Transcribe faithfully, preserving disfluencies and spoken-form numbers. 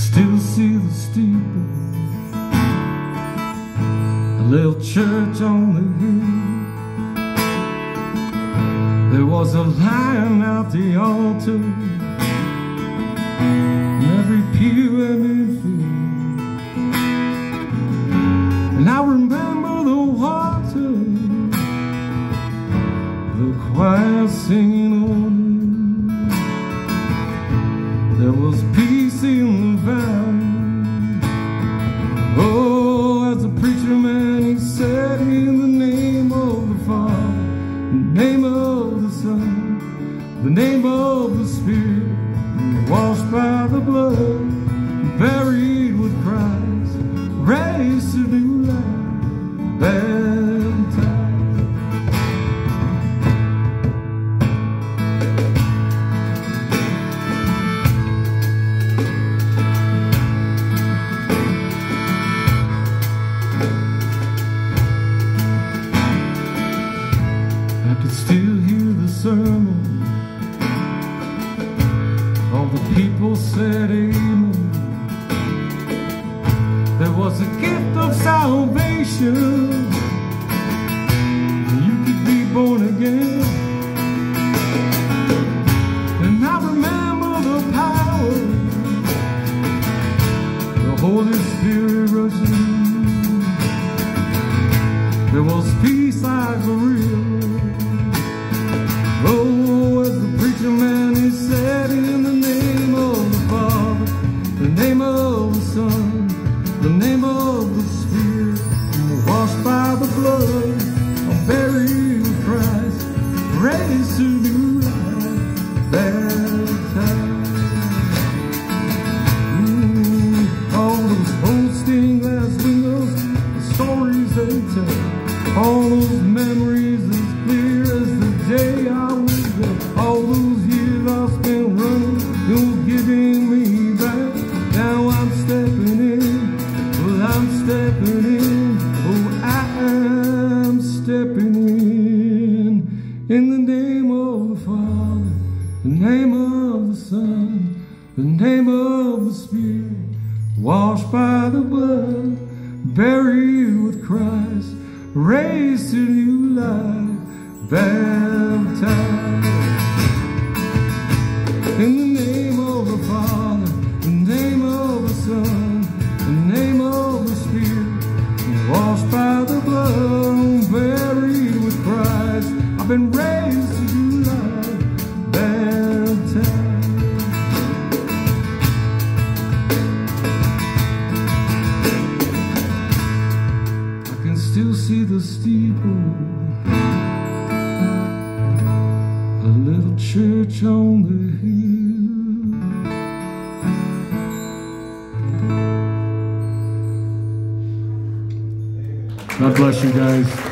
still see the steeple, a little church on the hill. There was a lion at the altar, and every pew had been filled. And I remember the water, the choir singing on it. There was peace in the valley. Oh, as a preacher man, he said, in the name of the Father, the name of the Son, the name of the Spirit, washed by the blood, buried with Christ, raised to new life, baptized. I could still hear the sermon. All the people said amen. There was a gift of salvation. You could be born again. And I remember the power, the Holy Spirit rushing in. There was peace like a river. Oh, as the preacher man, he said, in the name of the Father, the name of the Son, the name of the Spirit, washed by the blood, I'm buried with Christ, raised to new life, baptized. Mm, all those old stained glass windows, the stories they tell, all those memories as clear as the day I was there. All those years I spent running, you're giving me back. Now I'm stepping in, well I'm stepping in, oh I am stepping in. In the name of the Father, the name of the Son, the name of the Spirit, washed by the blood, buried with Christ, raised to new life, baptized. In the name of the Father, the name of the Son, the name of the Spirit, washed by the blood, buried with Christ, I've been raised to new life, baptized. I can still see the steeple, a little church on the hill. God bless you guys.